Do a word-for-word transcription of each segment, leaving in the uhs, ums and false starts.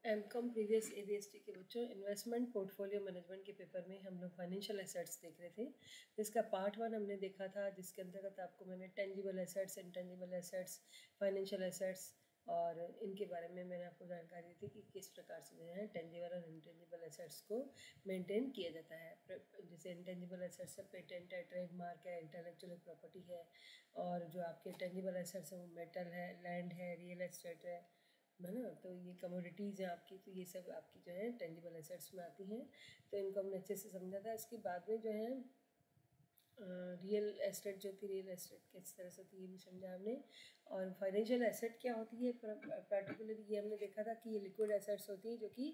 M com previous A B S T के बच्चों, investment portfolio management के paper में हम लोग फाइनेंशियल एसेट्स देख रहे थे। जिसका पार्ट वन हमने देखा था, जिसके अंतर्गत आपको मैंने tangible assets, intangible assets, financial assets और इनके बारे में मैंने आपको जानकारी दी थी कि किस प्रकार से जो है टेंजिबल और इंटेंजिबल एसेट्स को मेंटेन किया जाता है। जैसे इंटेंजिबल एसेट्स है पेटेंट है, ट्रेडमार्क है, इंटेलेक्चुअल प्रॉपर्टी है, और जो आपके टेंजिबल एसेट्स हैं वो मेटल है, लैंड है, रियल एस्टेट है है ना। तो ये कमोडिटीज़ हैं आपकी, तो ये सब आपकी जो है टेंजिबल एसेट्स में आती हैं। तो इनको हमने अच्छे से समझा था। इसके बाद में जो है रियल एस्टेट जो थी, रियल एस्टेट किस तरह से होती है ये भी समझा हमने। और फाइनेंशियल एसेट क्या होती है पर्टिकुलरली, ये हमने देखा था कि ये लिक्विड एसेट्स होती हैं जो कि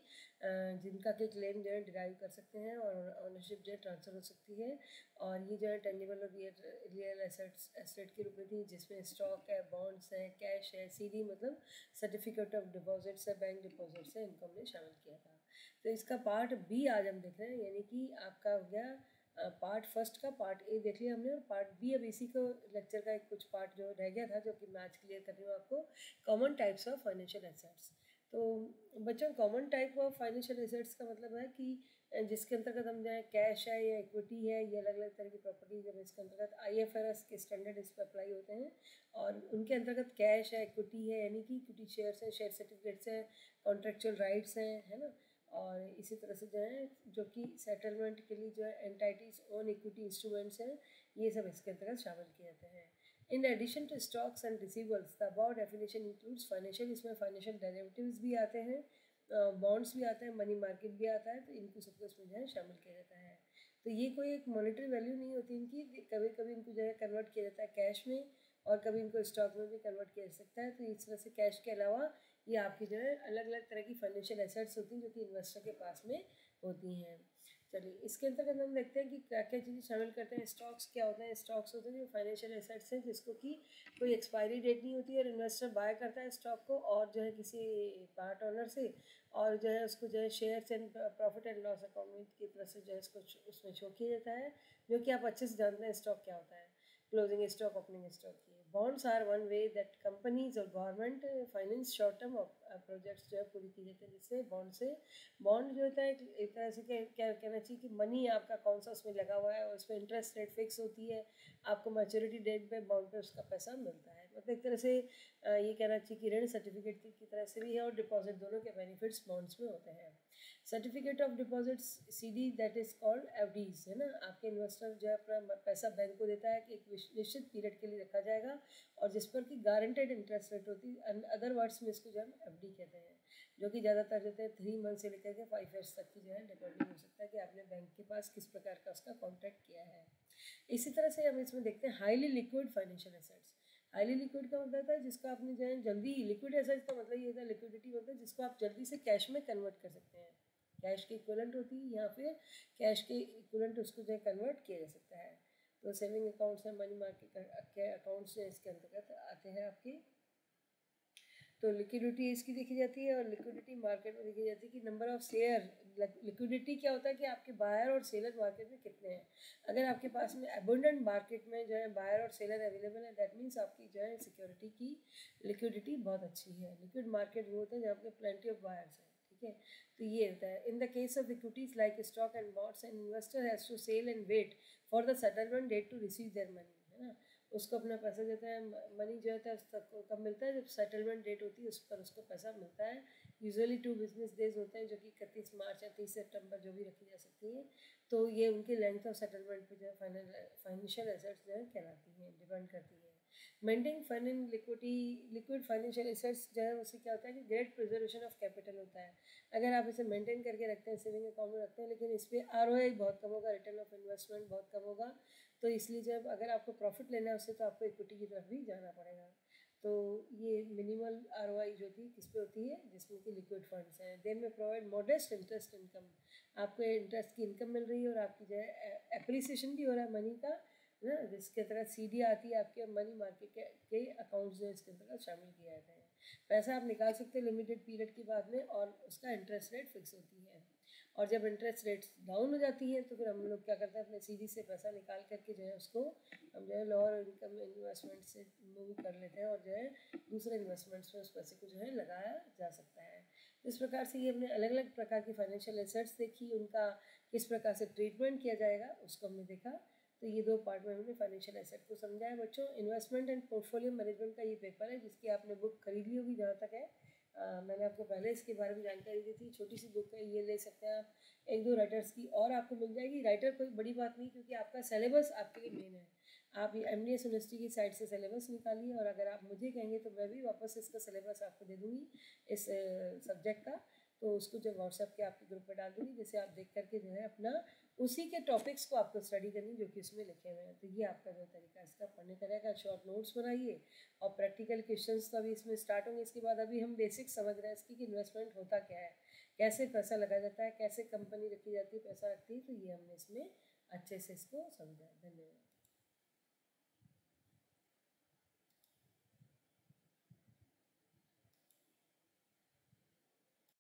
जिनका के क्लेम जो है डिराइव कर सकते हैं और ऑनरशिप जो है ट्रांसफ़र हो सकती है। और ये जो है टेंजिबल और रियल रियल एसेट्स एसेट के रूप में थी, जिसमें स्टॉक है, बॉन्ड्स हैं, कैश है, सीडी मतलब सर्टिफिकेट ऑफ डिपॉजिट्स है, बैंक डिपॉजिट्स है, इनको हमने शामिल किया था। तो इसका पार्ट बी आज हम देख रहे हैं, यानी कि आपका हो गया पार्ट फर्स्ट का पार्ट ए देख लिया हमने, और पार्ट बी अब इसी को लेक्चर का एक कुछ पार्ट जो रह गया था, जो कि मैं आज क्लियर कर रही हूँ आपको। Common types of financial assets. तो बच्चों, common type of financial assets का मतलब है कि जिसके अंतर्गत हम जाए कैश है या इक्विटी है, ये अलग अलग तरह की प्रॉपर्टी जब इसके अंतर्गत आई एफ आर एस के स्टैंडर्ड इस पर अप्लाई होते हैं, और उनके अंतर्गत कैश है, इक्विटी है यानी कि इक्विटी शेयर्स हैं, शेयर सर्टिफिकेट्स हैं, कॉन्ट्रेक्चुअल राइट्स हैं, है ना। और इसी तरह से जो है जो कि सेटलमेंट के लिए जो है एंटाइटीज ओन इक्विटी इंस्ट्रूमेंट्स हैं, ये सब इसके अंतर्गत शामिल किए जाते हैं। In addition to stocks and receivables the about definition includes financial, इसमें फाइनेंशियल डेरिवेटिव्स भी आते हैं, बॉन्ड्स भी आते हैं, मनी मार्केट भी आता है, तो इनको सबको इसमें जो है शामिल किया जाता है। तो ये कोई एक मॉनेटरी वैल्यू नहीं होती इनकी, कभी कभी इनको जो है कन्वर्ट किया जाता है कैश में, और कभी इनको स्टॉक में भी कन्वर्ट किया जा सकता है। तो इस तरह से कैश के अलावा ये आपकी जो है अलग अलग तरह की फाइनेंशियल एसेट्स होती हैं जो कि इन्वेस्टर के पास में होती हैं। चलिए, इसके अंतर्गत हम देखते हैं कि क्या क्या चीज़ें शामिल करते हैं। स्टॉक्स क्या होते हैं? स्टॉक्स होते हैं जो फाइनेंशियल एसेट्स हैं जिसको कि कोई एक्सपायरी डेट नहीं होती है, और इन्वेस्टर बाय करता है स्टॉक को, और जो है किसी पार्ट ओनर से, और जो है उसको जो है shares and profit and loss account की तरह से जो है इसको उसमें शो किया जाता है, जो कि आप अच्छे से जानते हैं स्टॉक क्या होता है। क्लोजिंग स्टॉक, ओपनिंग स्टॉक की। Bonds are one way that companies और government finance short term projects जो है पूरी की जाती है, जिससे बॉन्ड से बॉन्ड जो होता है एक तरह से क्या क्या कहना चाहिए कि मनी आपका कौन सा उसमें लगा हुआ है, और उसमें इंटरेस्ट रेट फिक्स होती है, आपको मैच्योरिटी डेट पे बॉन्ड पे उसका पैसा मिलता है। मतलब एक तरह से ये कहना चाहिए कि ऋण सर्टिफिकेट की तरह से भी है, और डिपॉजिट दोनों के बेनिफिट्स बॉन्ड्स में होते हैं। Certificate of deposits C D that is called F Ds, है ना। आपके इन्वेस्टर जो है अपना पैसा बैंक को देता है कि एक निश्चित पीरियड के लिए रखा जाएगा, और जिस पर कि गारंटेड इंटरेस्ट रेट होती है। अदर वर्ड्स में इसको जो हम एफ डी कहते हैं, जो कि ज़्यादातर जो है थ्री मंथ से लेकर के फाइव ईयर्स तक की जो है डिपेंडिंग हो सकता है कि आपने बैंक के पास किस प्रकार का उसका कॉन्ट्रैक्ट किया है। इसी तरह से हम इसमें देखते हैं highly liquid financial assets. Highly liquid का मतलब है जिसको आपने जो है जल्दी, लिक्विड एसेट्स का मतलब ये होता है, लिक्विडिटी मतलब जिसको आप जल्दी से कैश में कन्वर्ट कर सकते हैं। कैश के इक्विवेलेंट होती है, या फिर कैश के इक्विवेलेंट उसको जो है कन्वर्ट किया जा सकता है। तो सेविंग अकाउंट्स हैं, मनी मार्केट के अकाउंट्स जो इसके अंतर्गत आते हैं आपके। तो लिक्विडिटी इसकी देखी जाती है, और लिक्विडिटी मार्केट में देखी जाती है कि नंबर ऑफ शेयर। लिक्विडिटी क्या होता है कि आपके बायर और सेलर मार्केट में कितने हैं। अगर आपके पास में अबंडेंट मार्केट में जो है बायर और सेलर अवेलेबल है, दैट मीन्स आपकी जो है सिक्योरिटी की लिक्विडिटी बहुत अच्छी है। लिक्विड मार्केट वो होते हैं जहाँ पे प्लेंटी ऑफ बायर्स हैं, ठीक है। तो ये होता है in the case of equities like stock and bonds, and investor has to sell and wait for the settlement date to receive their money, है ना। उसको अपना पैसा देता है, मनी जो है उसको कब मिलता है? जब सेटलमेंट डेट होती है उस पर उसको पैसा मिलता है। यूजुअली टू बिजनेस डेज होते हैं, जो कि इकतीस मार्च या तीस सितंबर जो भी रखी जा सकती है। तो ये उनकी लेंथ ऑफ सेटलमेंट पे जो है फाइनेंशियल एसेट्स जो है कहलाती हैं, डिपेंड करती है। Maintain fund in liquidity, liquid financial assets जो है उससे क्या होता है कि ग्रेट प्रिजर्वेशन ऑफ कैपिटल होता है। अगर आप इसे मेंटेन करके रखते हैं, सेविंग अकाउंट में रखते हैं, लेकिन इस पर आर ओ आई बहुत कम होगा, रिटर्न ऑफ इन्वेस्टमेंट बहुत कम होगा। तो इसलिए जब अगर आपको प्रॉफिट लेना है उससे, तो आपको इक्विटी की तरफ भी जाना पड़ेगा। तो ये मिनिमल आर ओ आई जो थी किस पे होती है? जिसमें कि लिक्विड फंड्स हैं। They may provide modest interest income, आपको इंटरेस्ट की इनकम मिल रही है, और आपकी जो है एप्रिसिएशन भी हो रहा है मनी का, ना। जिसके तहत सी डी आती है आपके मनी मार्केट के, के अकाउंट्स जो इसके अंतर्गत शामिल किया जाता है। पैसा आप निकाल सकते हैं लिमिटेड पीरियड के बाद में, और उसका इंटरेस्ट रेट फिक्स होती है। और जब इंटरेस्ट रेट्स डाउन हो जाती हैं तो फिर हम लोग क्या करते हैं, अपने सीडी से पैसा निकाल करके जो है उसको हम जो है लोअर इनकम इन्वेस्टमेंट से मूव कर लेते हैं, और जो है दूसरे इन्वेस्टमेंट्स में उस पैसे को जो है लगाया जा सकता है। इस प्रकार से ये हमने अलग अलग प्रकार की फाइनेंशियल एसेट्स देखी, उनका किस प्रकार से ट्रीटमेंट किया जाएगा उसको हमने देखा। तो ये दो पार्ट में हमने फाइनेंशियल एसेट को समझा है बच्चों। इन्वेस्टमेंट एंड पोर्टफोलियो मैनेजमेंट का ये पेपर है जिसकी आपने बुक खरीद ली होगी जहाँ तक है। आ, मैंने आपको पहले इसके बारे में जानकारी दी थी, छोटी सी बुक है, ये ले सकते हैं आप। एक दो राइटर्स की और आपको मिल जाएगी। राइटर कोई बड़ी बात नहीं, क्योंकि आपका सिलेबस आपके लिए मेन है। आप ये एम डी एस यूनिवर्सिटी की साइट से सिलेबस निकालिए, और अगर आप मुझे कहेंगे तो मैं भी वापस इसका सिलेबस आपको दे दूँगी इस सब्जेक्ट का। तो उसको जब व्हाट्सएप के आपके ग्रुप पर डाल दूँगी, जैसे आप देख करके जो है अपना उसी के टॉपिक्स को आपको स्टडी करनी जो कि इसमें लिखे हुए हैं। तो ये आपका जो तरीका इसका पढ़ने का रहेगा। शॉर्ट नोट्स बनाइए और प्रैक्टिकल क्वेश्चंस तो अभी इसमें स्टार्ट होंगे। इसके बाद अभी हम बेसिक समझ रहे हैं इसकी कि इन्वेस्टमेंट होता क्या है, कैसे पैसा लगाया जाता है, कैसे कंपनी रखी जाती है पैसा रखती है। तो ये हमने इसमें अच्छे से इसको समझा है। धन्यवाद।